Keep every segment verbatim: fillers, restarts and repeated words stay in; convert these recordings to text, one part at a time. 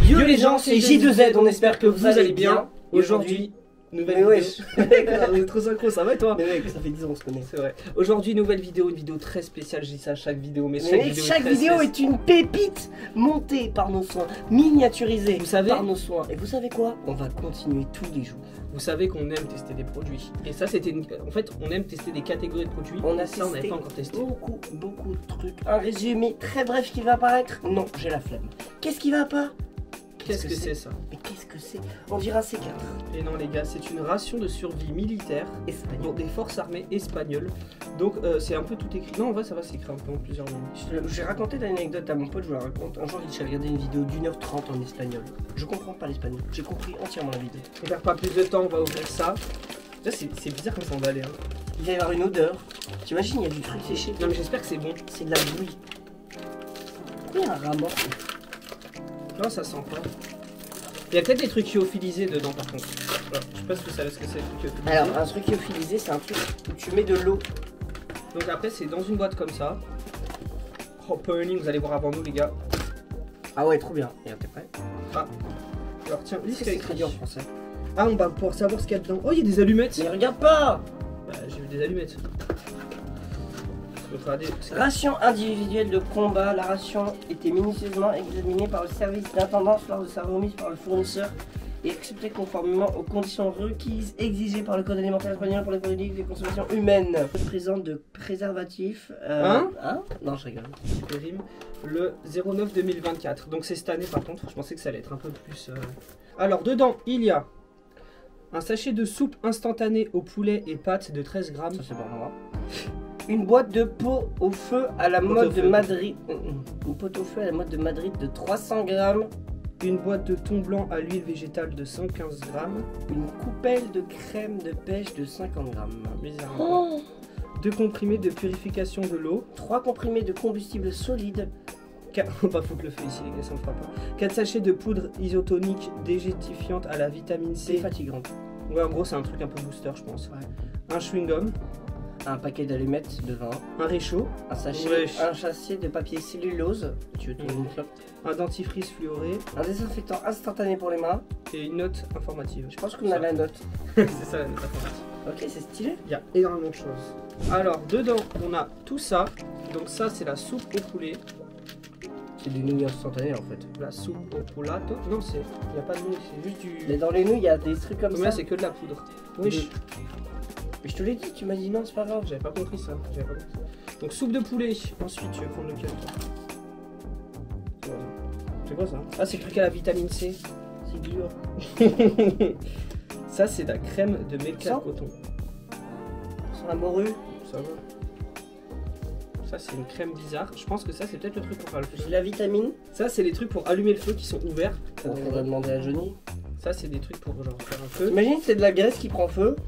Yo les gens, c'est J deux Z, on espère que vous, vous allez bien. Aujourd'hui, nouvelle mais vidéo. Ouais, on est trop synchro, ça va et toi? Mais mec, ça fait dix ans on se connaît. C'est vrai. Aujourd'hui, nouvelle vidéo, une vidéo très spéciale. Je dis ça à chaque vidéo, mais, Mais chaque mec, vidéo, chaque est, très vidéo spéciale. est une pépite montée par nos soins, miniaturisée Vous savez- par nos soins. Et vous savez quoi? On va continuer tous les jours. Vous savez qu'on aime tester des produits. Et ça, c'était une... En fait, on aime tester des catégories de produits. On a ça, on n'avait testé pas encore testé. beaucoup, beaucoup de trucs. Un résumé très bref qui va apparaître? Non, j'ai la flemme. Qu'est-ce qui va pas? Qu'est-ce que c'est ça? Mais qu'est-ce que c'est? On dirait un C quatre. Et non les gars, c'est une ration de survie militaire Espagnol. pour des forces armées espagnoles. Donc euh, c'est un peu tout écrit. Non en vrai ça va s'écrire un peu en plusieurs langues. Je- J'ai raconté l'anecdote à mon pote, je vous la raconte. Un jour, j'ai regardé une vidéo d'une heure trente en espagnol. Je comprends pas l'espagnol. J'ai compris entièrement la vidéo. On perd pas plus de temps, on va ouvrir ça. Là c'est c'est bizarre comme ça on va aller. Hein. Il va y avoir une odeur. T'imagines, il y a du truc séché. Non mais j'espère que c'est bon. C'est de la bouillie. Pourquoi il y a un rat mort? Non ça sent pas. Il y a peut-être des trucs lyophilisés dedans par contre. Alors, je sais pas si vous savez ce que c'est les trucs lyophilisés. Alors, un truc lyophilisé, c'est un truc où tu mets de l'eau. Donc après c'est dans une boîte comme ça. Opening, vous allez voir avant nous les gars. Ah ouais, trop bien. Et t'es prêt? Alors tiens, lis Qu'est-ce ce que qu'il y a c'est écrit écrit en français? Ah on va pouvoir savoir ce qu'il y a dedans. Oh il y a des allumettes. Mais regarde pas! Bah j'ai vu des allumettes. Donc, regardez, c'est- Ration individuelle de combat. La ration était minutieusement examinée par le service d'intendance lors de sa remise par le fournisseur et acceptée conformément aux conditions requises exigées par le code alimentaire espagnol pour les produits de consommation humaine. Présente de préservatifs. Euh, Hein Hein? Non, je rigole. Périm, le zéro neuf deux mille vingt-quatre. Donc c'est cette année par contre, je pensais que ça allait être un peu plus... euh, Alors dedans, il y a un sachet de soupe instantanée au poulet et pâtes de treize grammes. Ça, c'est pour moi. Une boîte de pot au feu à la Pot mode au de feu. Madrid. Une pot au feu à la mode de Madrid de trois cents grammes. Une boîte de thon blanc à l'huile végétale de cent quinze grammes. Une coupelle de crème de pêche de cinquante grammes. Bizarrement. Oh, Deux comprimés de purification de l'eau. trois comprimés de combustible solide. Quatre... On va foutre le feu ici les gars, ça me fera pas. quatre sachets de poudre isotonique dégétifiante à la vitamine C'est C. fatigant. Ouais en gros c'est un truc un peu booster je pense. Ouais. Un chewing-gum. Un paquet d'allumettes de vin. Un réchaud. Un sachet, Wesh. un sachet de papier cellulose. Tu veux tourner une clope. Un dentifrice fluoré. Un désinfectant instantané pour les mains. Et une note informative. Je pense qu'on a la note. C'est ça la note informative. Ok, c'est stylé. Il y a énormément de choses. Alors, dedans, on a tout ça. Donc ça, c'est la soupe au poulet. C'est du nouilles instantané en fait. La soupe au poulato. Non, c'est... Il n'y a pas de nouilles, c'est juste du... Mais dans les nouilles, il y a des trucs comme Mais là, ça. c'est que de la poudre. Oui, Mais je te l'ai dit, tu m'as dit non, c'est pas grave. j'avais pas compris ça. J'avais pas compris. Donc, soupe de poulet. Ensuite, tu veux prendre lequel, toi? C'est quoi ça? Ah, c'est le truc à la vitamine C. C'est dur. Ça, c'est de la crème de méca Ça coton. Sans la morue. Ça va. Ça, c'est une crème bizarre. Je pense que ça, c'est peut-être le truc pour faire le feu. J'ai la vitamine. Ça, c'est les trucs pour allumer le feu qui sont ouverts. Ça, On va demander à Johnny. ça, c'est des trucs pour genre faire un feu. T'imagines, c'est de la graisse qui prend feu.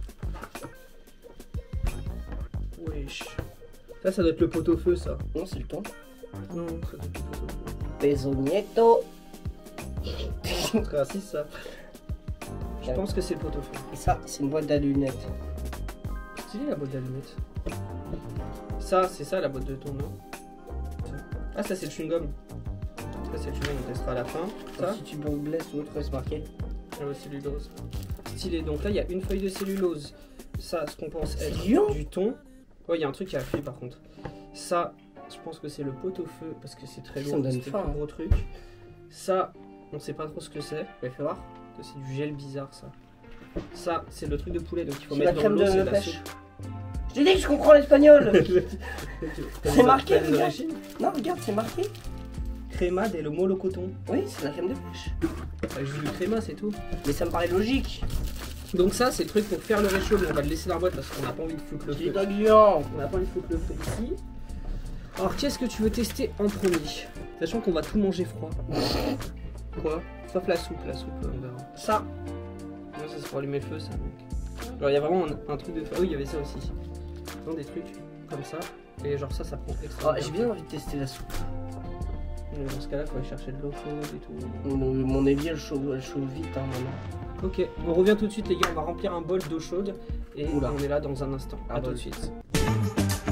Wesh. Ça, ça doit être le pot-au-feu, ça. Non, c'est le temps. Non, ça doit être le pot-au-feu. Pesonieto. Ah, si, ça. Je pense que c'est le pot-au-feu. Et ça, c'est une boîte d'allumettes. Stylé la boîte d'allumettes. Ça, c'est ça la boîte de thon, non? Ah, ça, c'est le chewing-gum. Ça, c'est le chewing-gum, on testera à la fin. Ça, Si tu me blesses ou autre, c'est marqué. ah ouais, cellulose. Stylé. Donc là, il y a une feuille de cellulose. Ça, ce qu'on pense être Sérieux du thon. Ouais, il y a un truc qui a fui par contre. Ça, je pense que c'est le pot-au-feu parce que c'est très Ça lourd. me donne C'était faim, le plus hein. gros truc. Ça, on sait pas trop ce que c'est. Mais fais voir. C'est du gel bizarre, ça. Ça, c'est le truc de poulet, donc il faut C'est la mettre dans crème l'eau, de c'est de la pêche. soupe. Je t'ai dit que je comprends l'espagnol. T'as C'est des- marqué, t'as des regarde. origines. Non, regarde, c'est marqué. Créma del molocoton. Oui, c'est la crème de pêche. Enfin, je dis du créma, c'est tout. Mais ça me paraît logique. Donc ça, c'est le truc pour faire le réchaud, mais on va le laisser dans la boîte parce qu'on n'a pas envie de foutre le C'est feu. d'agrément. On n'a pas envie de foutre le feu ici. Alors, qu'est-ce que tu veux tester en premier? Sachant qu'on va tout manger froid. Quoi? Sauf la soupe, la soupe, on verra. Ça. Non, ça c'est pour allumer le feu, ça. Donc. Alors, il y a vraiment un, un truc de feu. Ah oui, il y avait ça aussi. Non, des trucs comme ça. Et genre ça, ça prend extra. Ah, j'ai bien envie de tester la soupe. Mais dans ce cas-là, il faut aller chercher de l'eau chaude et tout. Mon, mon évier, elle chauffe, elle chauffe vite, hein, maman. Ok, on revient tout de suite, les gars. On va remplir un bol d'eau chaude. Et Oula. on est là dans un instant. Un À tout bol. de suite.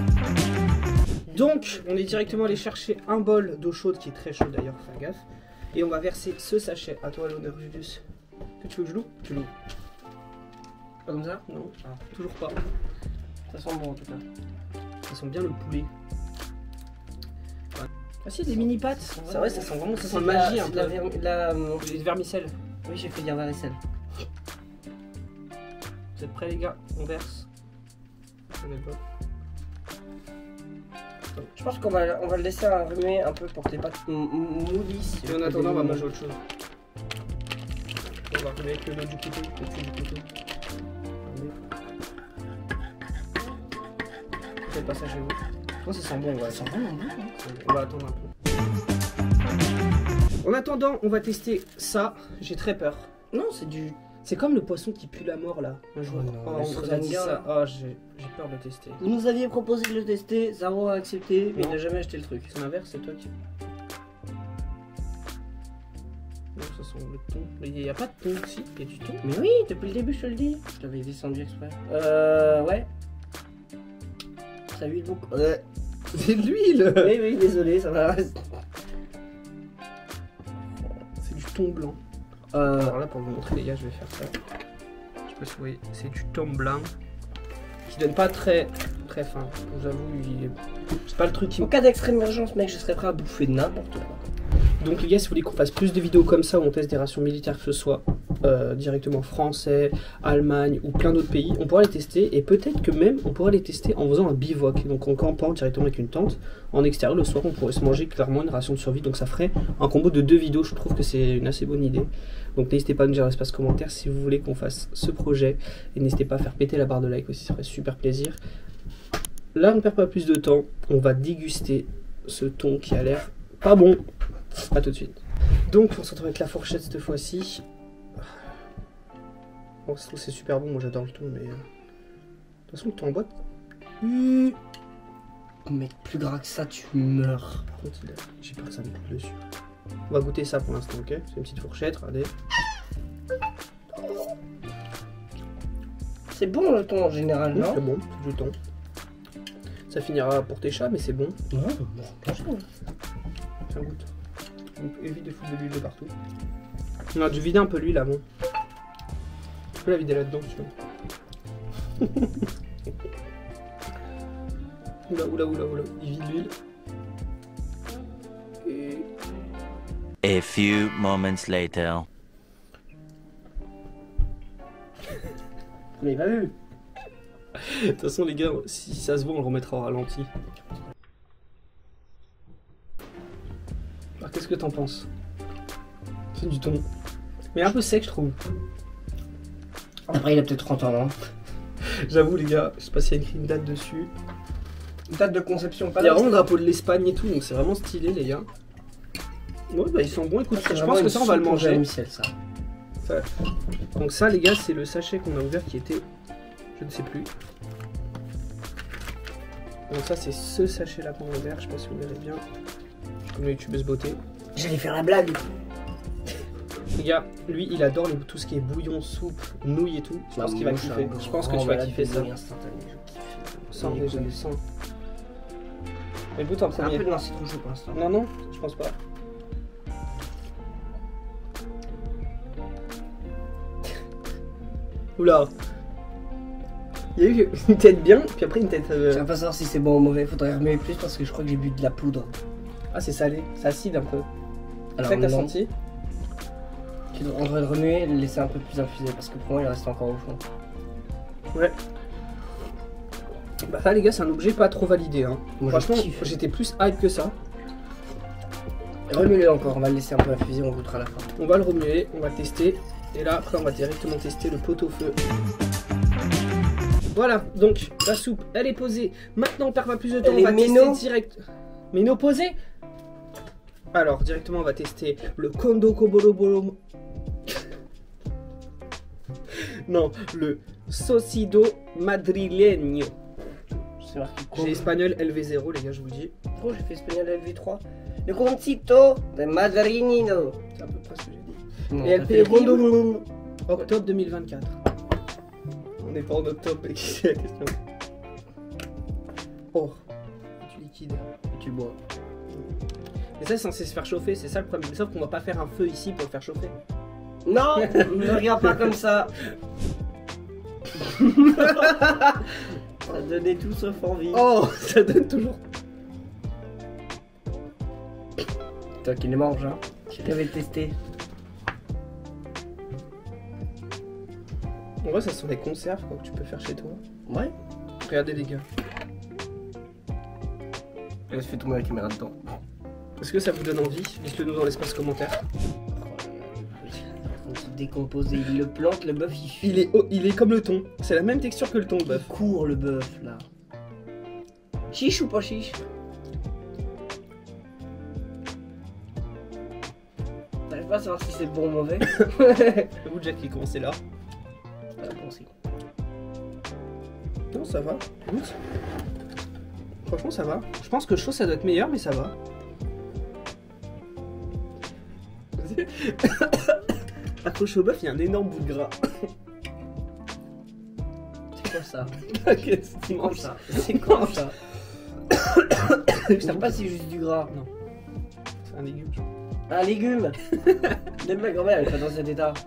Donc, on est directement allé chercher un bol d'eau chaude qui est très chaud d'ailleurs, faire gaffe. Et on va verser ce sachet. À toi l'honneur, Julius. Que tu veux que je loue? Tu loues. Pas comme ça? Non, ah, toujours pas. Ça sent bon en tout cas. Ça sent bien le poulet. Ouais. Ah si, des mini pâtes. C'est vrai, ça sent vraiment, ça sent magie un peu. La, vermi la, Les vermicelles. Oui, j'ai fait dire vermicelle. Vous êtes prêts les gars? On verse. On est pas. Je pense qu'on va, on va le laisser remuer un peu pour que les pâtes moulissent. Et en attendant, on va manger autre chose. On va remuer avec le nœud du couteau. Le dessus du couteau. Faites pas ça chez vous. Oh, ça sent bon, ouais. Ça sent vraiment bon. On va attendre un peu. En attendant, on va tester ça. J'ai très peur. Non, c'est du. C'est comme le poisson qui pue la mort là. Un jour, Oh non, oh, mais on ça vous a dit donne ça. Oh, j'ai peur de le tester. Vous nous aviez proposé de le tester, Zaro a accepté, mais Non. il n'a jamais acheté le truc. C'est l'inverse, c'est toi qui. Non, ça sent le thon. Mais il n'y a pas de thon ici, il y a du thon. Mais oui, depuis le début, je te le dis. Je t'avais descendu exprès. Euh, ouais. Ça huile beaucoup. Ouais. C'est de l'huile. Oui, oui, désolé, ça va. C'est du thon blanc. Euh, Alors là, pour vous montrer, les gars, je vais faire ça. Je sais pas si vous voyez, c'est du thon blanc qui donne pas très très faim. J'avoue, il est... c'est pas le truc qui. en cas d'extrême urgence, mec, je serais prêt à bouffer n'importe quoi. Donc les gars, si vous voulez qu'on fasse plus de vidéos comme ça où on teste des rations militaires, que ce soit euh, directement français, Allemagne ou plein d'autres pays, on pourra les tester et peut-être que même on pourra les tester en faisant un bivouac, donc en campant directement avec une tente en extérieur. Le soir, on pourrait se manger clairement une ration de survie, donc ça ferait un combo de deux vidéos. Je trouve que c'est une assez bonne idée. Donc n'hésitez pas à nous dire dans l'espace commentaire si vous voulez qu'on fasse ce projet et n'hésitez pas à faire péter la barre de like aussi, ça ferait super plaisir. Là, on ne perd pas plus de temps, on va déguster ce thon qui a l'air pas bon. A tout de suite. Donc on se retrouve avec la fourchette cette fois-ci. Bon, je trouve que c'est super bon, moi j'adore le thon, mais... De toute façon, le thon en boîte... Mmh. Mec, plus gras que ça, tu meurs. Par contre, j'ai peur que ça me coule dessus. On va goûter ça pour l'instant, ok? C'est une petite fourchette, regardez. C'est bon le thon en général, Mmh, non? c'est bon, c'est du thon. Ça finira pour tes chats, mais c'est bon. Non, bon, franchement. Tiens, goûte. Donc, évite de foutre de l'huile de partout. On a dû vider un peu l'huile avant. Tu peux la vider là-dedans, tu vois. Oula, oula, oula, oula. Il vide l'huile. Et... A few moments later. Mais il va vu. De toute façon, les gars, si ça se voit, on le remettra au ralenti. Alors, qu'est-ce que t'en penses? C'est du thon. Mais un peu sec, je trouve. Après, il a peut-être trente ans, non? J'avoue, les gars, je sais pas s'il y a écrit une date dessus. Date de conception, pas Il y a vraiment le drapeau de l'Espagne et tout, donc c'est vraiment stylé, les gars. Ouais, bah ils sont bons. Écoute, je pense que ça, on va le manger. Ça. Ça. Donc ça, les gars, c'est le sachet qu'on a ouvert qui était... Je ne sais plus. Donc ça, c'est ce sachet-là qu'on a ouvert. Je sais pas si vous verrez bien. Comme le youtubeuse beauté. J'allais faire la blague. Les gars, lui, il adore les, tout ce qui est bouillon, soupe, nouilles et tout. Je pense qu'il va kiffer. Je pense que tu vas kiffer ça. Sans déjà, sans. Mais goûte en C'est un premier. peu de c'est trop chaud pour l'instant. Non, non, je pense pas. Oula. Il y a eu une tête bien, puis après une tête... Euh... Je vais pas savoir si c'est bon ou mauvais, faudrait remuer plus parce que je crois que j'ai bu de la poudre. Ah, c'est salé, c'est acide un peu. Alors, c'est ça que t'as non. senti? Tu devrais- On devrait le remuer et le laisser un peu plus infuser parce que pour moi il reste encore au fond. Ouais. Bah ça les gars, c'est un objet pas trop validé hein. Moi, Franchement, je kiffe. j'étais plus hype que ça. Remue-le encore, on va le laisser un peu infuser, on goûtera à la fin. On va le remuer, on va le tester. Et là, après, on va directement tester le pot-au-feu. Voilà, donc la soupe, elle est posée. Maintenant, on perd pas plus de temps, Elle on va est tester méno. direct. Méno posé. Alors, directement, on va tester le Kondo Koboroboro. Non, le Socido Madrileño. C'est marqué J'ai espagnol L V zéro, les gars, je vous le dis. Oh, j'ai fait espagnol L V trois. Le concito de Madrinino. C'est à peu près ce que j'ai dit. Non, Et elle t'as fait fait le Rondo octobre deux mille vingt-quatre. On n'est pas en octobre, mais c'est la question. Oh, du liquide. Tu bois. Mais ça, c'est censé se faire chauffer, c'est ça le problème. Sauf qu'on va pas faire un feu ici pour le faire chauffer. Non, ne regarde pas comme ça. Ça donnait tout sauf envie. Oh, ça donne toujours. Toi qui les manges, hein. Je t'avais testé. En vrai, ça sont des conserves quoi, que tu peux faire chez toi. Ouais. Regardez les gars. Je fais tomber la caméra dedans. Est-ce que ça vous donne envie? Dites-le nous dans l'espace commentaire. Il se décompose et il le plante, le bœuf il fuit. Il est, il est comme le thon. C'est la même texture que le thon, le bœuf. Il court le bœuf là. Chiche ou pas chiche? T'arrives pas à savoir si c'est bon ou mauvais? C'est vous Jack qui commencez là. Ah, bon, c'est... Non, ça va. Écoute. Franchement, ça va. Je pense que chaud, ça doit être meilleur, mais ça va. Accroché au bœuf, il y a un énorme bout de gras. C'est quoi ça? Qu'est-ce que tu C'est quoi manges ça? C'est quoi ça? Je sais pas si c'est juste du gras. Non. C'est un légume, genre. Un légume. Même ma grand-mère elle est pas dans cet état.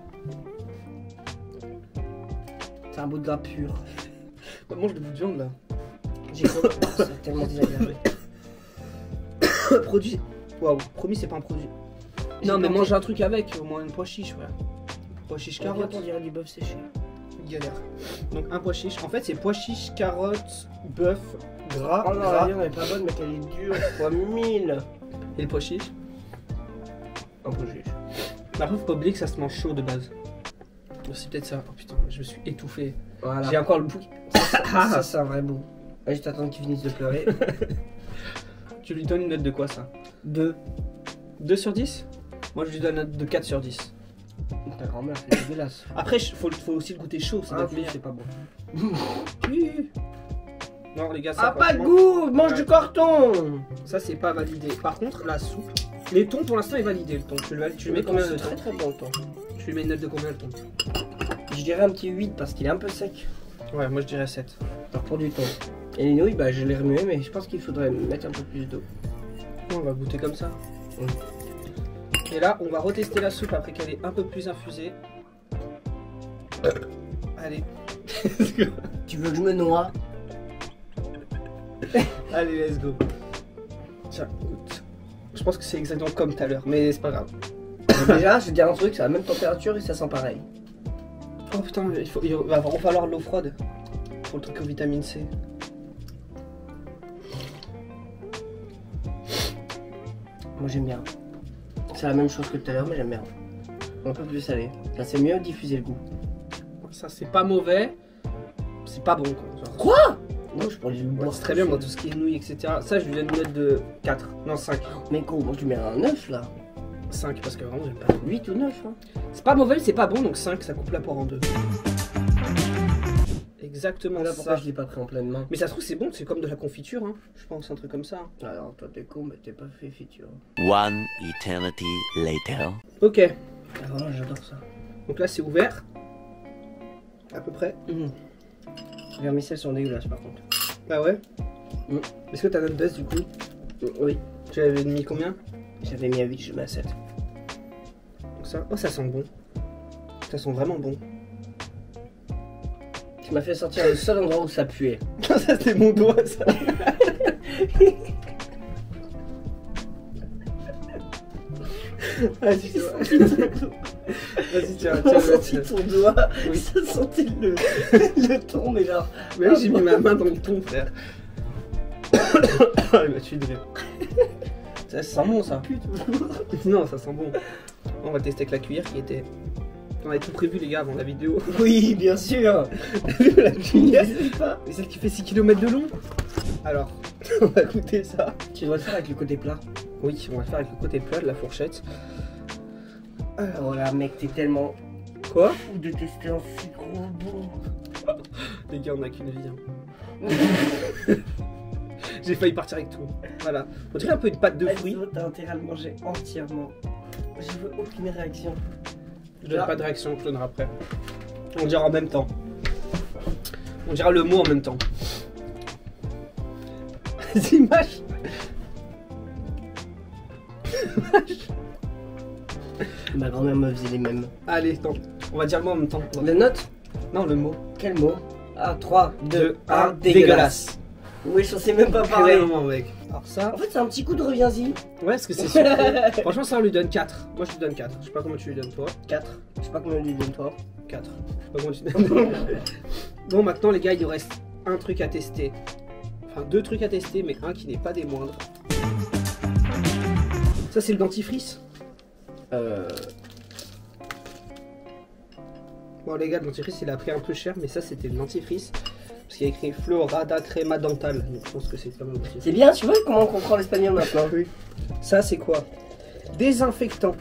C'est un bout de gras pur. Bah, mange le bout de viande là. J'ai cru. C'est tellement désagréable. Produit. Waouh, promis, c'est pas un produit. J'ai Non, mais pas mange un truc avec, au moins une pois chiche, ouais. Pois chiche, Carotte, carotte. on dirait du bœuf séché. Galère. Donc un pois chiche. En fait, c'est pois chiche, carotte, bœuf, gras, Oh non, gras. la viande elle est pas bonne, mais qu'elle est dure fois mille. Et le pois chiche. Un peu juste. Par contre, faut pas oublier que ça se mange chaud de base. C'est peut-être ça. Oh putain, je me suis étouffé. Voilà. J'ai encore le bout. Ça, c'est un vrai bout. Ouais, je t'attends qu'il finisse de pleurer. Tu lui donnes une note de quoi ça? Deux. deux sur dix? Moi je lui donne une note de quatre sur dix. Ta grand-mère, c'est dégueulasse. Après, il faut, faut aussi le goûter chaud, ça doit Ah, être meilleur. c'est pas bon. Oui. Non les gars, ça Ah, pas de franchement, goût. Mange du carton. ça c'est pas validé. Par contre, la soupe. Les thons pour l'instant est validé le thon. Tu le, tu lui mets combien de C'est très temps? très bon le thon. Tu lui mets une note de combien le thon? Je dirais un petit huit parce qu'il est un peu sec. Ouais, moi je dirais sept. Alors pour du thon. Et les nouilles, bah je les remuais, mais je pense qu'il faudrait mettre un peu plus d'eau. On va goûter comme ça. Mm. Et là, on va retester la soupe après qu'elle est un peu plus infusée. Allez. Tu veux que je me noie? Allez, let's go. Tiens, goûte. Je pense que c'est exactement comme tout à l'heure, mais c'est pas grave. Mais déjà, je vais te dire un truc, c'est la même température et ça sent pareil. Oh putain, il, faut, il va vraiment falloir de l'eau froide pour le truc aux vitamine C. Moi j'aime bien. C'est la même chose que tout à l'heure, mais j'aime bien. Un peu plus salé. Là c'est mieux diffuser le goût. Ça, c'est pas mauvais. C'est pas bon quoi. Genre. Quoi? Non, je pourrais le Ouais, boire. c'est très bien, moi, tout ce qui est nouilles, et cetera. Ça, je lui donne une note de quatre. Non, cinq. Mais gros, moi tu mets un neuf là. cinq, parce que vraiment, j'aime pas. huit ou neuf hein. C'est pas mauvais, c'est pas bon, donc cinq, ça coupe la poire en deux. Exactement Là pourquoi ça. je l'ai pas pris en pleine main? Mais ça se trouve, c'est bon, c'est comme de la confiture, hein. Je pense, un truc comme ça. Alors toi t'es con, mais t'es pas fait feature. One eternity later. Ok, Ah, vraiment j'adore ça. donc là, c'est ouvert. À peu près. Mmh. Les vermicelles sont dégueulasses par contre. Ah ouais. Mm. Est-ce que ta note baisse du coup? Mmh, oui. Tu avais mis combien? J'avais mis à huit, je mets à sept. Donc ça... Oh, ça sent bon. Ça sent vraiment bon. Tu m'as fait sortir le seul endroit où ça puait. Ça, c'était mon doigt, ça. Vas-y, c'est vrai. Vas-y, tiens, J'ai tiens, senti tiens. ton doigt, Oui. ça sentait le, le ton, mais genre. Mais oui, j'ai mis ma main dans le thon, frère. Ah, il m'a tué de rire. Ça sent bon, ça. Non, ça sent bon. On va tester avec la cuillère qui était... On avait tout prévu, les gars, avant la vidéo. Oui, bien sûr. La cuillère, N'hésite pas. mais celle qui fait six kilomètres de long. Alors, on va goûter ça. Tu dois le faire avec le côté plat. Oui, on va le faire avec le côté plat de la fourchette. Oh là, mec, t'es tellement Quoi? fou de tester un si gros bon. Les gars, on a qu'une vie. Hein. J'ai failli partir avec tout. Voilà. On dirait un peu une pâte de fruits. Enzo, t'as intérêt à le manger entièrement. Je veux aucune réaction. Je donne pas de réaction, je donnerai après. On dira en même temps. On dira le mot en même temps. Vas-y, mâche. Ma grand-mère me faisait les mêmes. Allez, non. On va dire le mot en même temps. Le note? Non, le mot. Quel mot? Ah, trois, deux, un, un, dégueulasse. Oui, je sais même pas parler. Vraiment, mec. Alors ça. En fait, c'est un petit coup de reviens-y. Ouais, parce que c'est sûr. que- Franchement, ça on lui donne quatre. Moi, je lui donne quatre. Je sais pas comment tu lui donnes toi. quatre. Je sais pas combien lui donne toi. quatre. Je sais pas comment tu donnes. Bon, maintenant, les gars, il nous reste un truc à tester. Enfin, deux trucs à tester, mais un qui n'est pas des moindres. Ça, c'est le dentifrice. Euh. Bon, les gars, le dentifrice, il a pris un peu cher, mais ça, c'était le dentifrice. Parce qu'il y a écrit Florada Crema Dental. Donc, je pense que c'est quand même aussi. C'est bien, tu vois comment on comprend l'espagnol maintenant. Oui. Ça, c'est quoi? Désinfectant.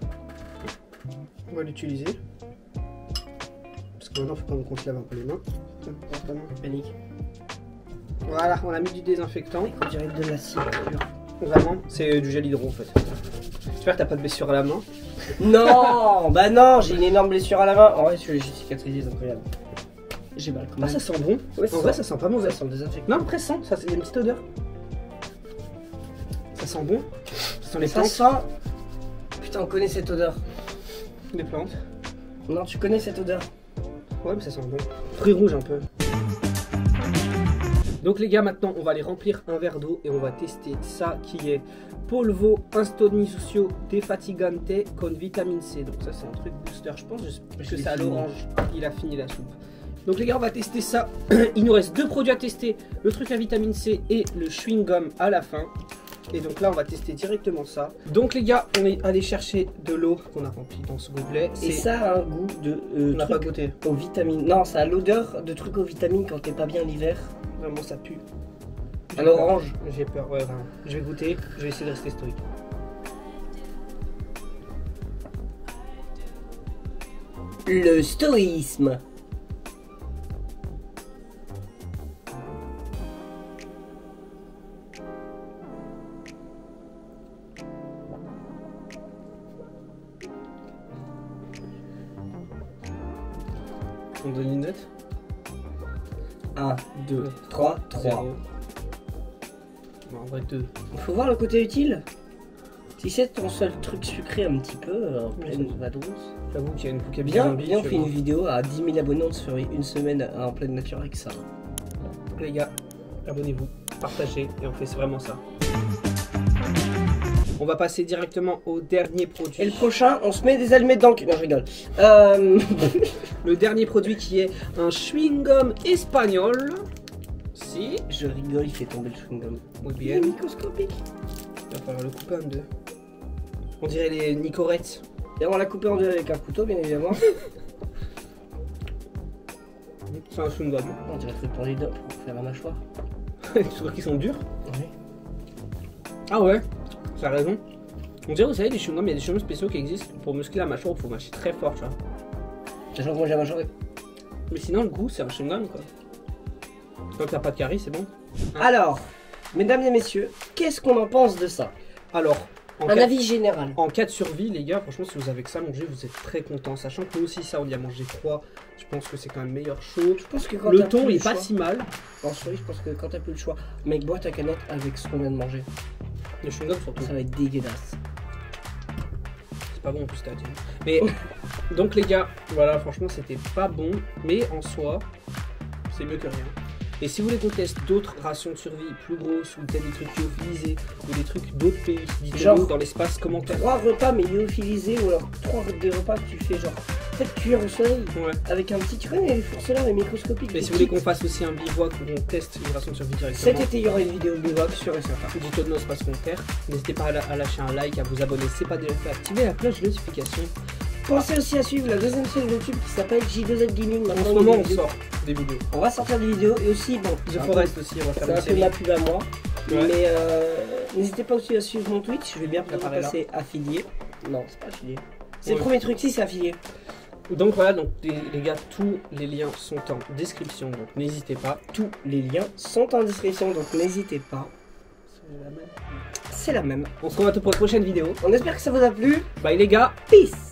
On va l'utiliser. Parce que maintenant, il faut qu'on se lave un peu les mains. Tiens, porte ta main. Panique. Voilà, on a mis du désinfectant. On dirait de la cire. Vraiment, c'est du gel hydro en fait. J'espère que t'as pas de blessure à la main. Non, bah non, j'ai une énorme blessure à la main. En vrai, j'ai cicatrisé, c'est incroyable. J'ai mal quand Ah, même. ça sent bon. Ouais, ça en vrai, sent- ça sent pas mauvais. Ça sent le désinfectant. Non, après, ça sent, ça, il y a une petite odeur. Ça sent bon. Ça sent les Ça plantes. sent. Putain, on connaît cette odeur. Les plantes. Non, tu connais cette odeur. Ouais, mais ça sent bon. Fruits rouges un peu. Donc les gars, maintenant on va aller remplir un verre d'eau et on va tester ça qui est Polvo Instonisucio Defatigante con vitamine C. Donc ça c'est un truc booster, je pense que c'est à l'orange. Il a fini la soupe. Donc les gars, on va tester ça. Il nous reste deux produits à tester, le truc à vitamine C et le chewing gum à la fin. Et donc là on va tester directement ça. Donc les gars, on est allé chercher de l'eau qu'on a remplie dans ce gobelet. Et ça a un goût de euh, on n'a pas truc goûté. aux vitamines. Non, ça a l'odeur de trucs aux vitamines quand t'es pas bien l'hiver. Vraiment ça pue. À l'orange. J'ai peur, ouais, vraiment. Je vais goûter, je vais essayer de rester stoïque. Le stoïsme. On donne une note. un, deux, trois, trois. zéro. Bon, en vrai deux. Il faut voir le côté utile. Si c'est ton seul truc sucré un petit peu, euh, en pleine vadrousse. J'avoue qu'il y a une bouquet Bien, bien, on fait une vidéo à dix mille abonnés, on se ferait une semaine en pleine nature avec ça. Les gars, abonnez-vous, partagez et on fait vraiment ça. On va passer directement au dernier produit. Et le prochain, on se met des allumettes dans le cul. Non, je rigole. Euh... Le dernier produit qui est un chewing-gum espagnol. Si. Je rigole, il fait tomber le chewing-gum. Muy Il est bien. microscopique. Il va falloir le couper en deux. On dirait les Nicorettes. Et on l'a coupé en deux avec un couteau, bien évidemment. C'est un chewing-gum. On dirait que pour les dents pour faire la mâchoire. Tu vois qu'ils sont durs? Oui. Ah ouais, tu as raison. On dirait, vous savez, des chewing-gums, il y a des chewing-gums spéciaux qui existent pour muscler la mâchoire, il faut mâcher très fort, tu vois. Sachant que moi j'ai la mâchoire. Mais sinon, le goût, c'est un chewing-gum, quoi. Tant que t'as pas de carie, c'est bon. Alors, mesdames et messieurs, qu'est-ce qu'on en pense de ça? Alors, en Un cas, avis général. en cas de survie, les gars, franchement, si vous avez que ça à manger, vous êtes très contents. Sachant que nous aussi, ça, on y a mangé trois. Je pense que c'est quand même meilleur chaud. Je pense que quand Le t'as thon, plus il est le pas choix- si mal. En souris, je pense que quand t'as plus le choix, mec, bois ta canette avec ce qu'on vient de manger. Le chewing-gum, surtout. Ça va être dégueulasse. C'est pas bon en plus, t'as dit. Mais, donc, les gars, voilà, franchement, c'était pas bon. Mais en soi, c'est mieux que rien. Et si vous voulez qu'on teste d'autres rations de survie plus grosses ou peut-être des trucs lyophilisés ou des trucs d'autres pays, dites-le Genre- nous dans l'espace commentaire. Trois repas mais lyophilisés ou alors trois des repas que tu fais genre peut-être cuire au soleil Ouais. avec un petit, tu connais les fours solaires, les microscopiques. Mais des si vous voulez kits. qu'on fasse aussi un bivouac où on teste une ration de survie directement, Cet été il y aura une vidéo bivouac sur et certain. dites-le dans l'espace commentaire. N'hésitez pas à, la- à lâcher un like, à vous abonner, c'est pas déjà fait, activer la cloche de notification. Pensez aussi à suivre la deuxième chaîne YouTube qui s'appelle J deux Z Gaming. En Maintenant, ce il y a moment, des on vidéos. sort des vidéos. On va sortir des vidéos et aussi bon. The c'est un Forest aussi, on va peu- faire C'est une un peu série. ma pub à moi. Ouais. Mais euh, n'hésitez pas aussi à suivre mon Twitch. Je vais bien Ça paraît là. passer affilié. Non, c'est pas affilié. C'est Ouais. le premier truc, si c'est affilié. Donc voilà, donc les, les gars, tous les liens sont en description, donc n'hésitez pas. Tous les liens sont en description, donc n'hésitez pas. C'est la même. On se revoit pour la prochaine vidéo. On espère que ça vous a plu. Bye les gars. Peace.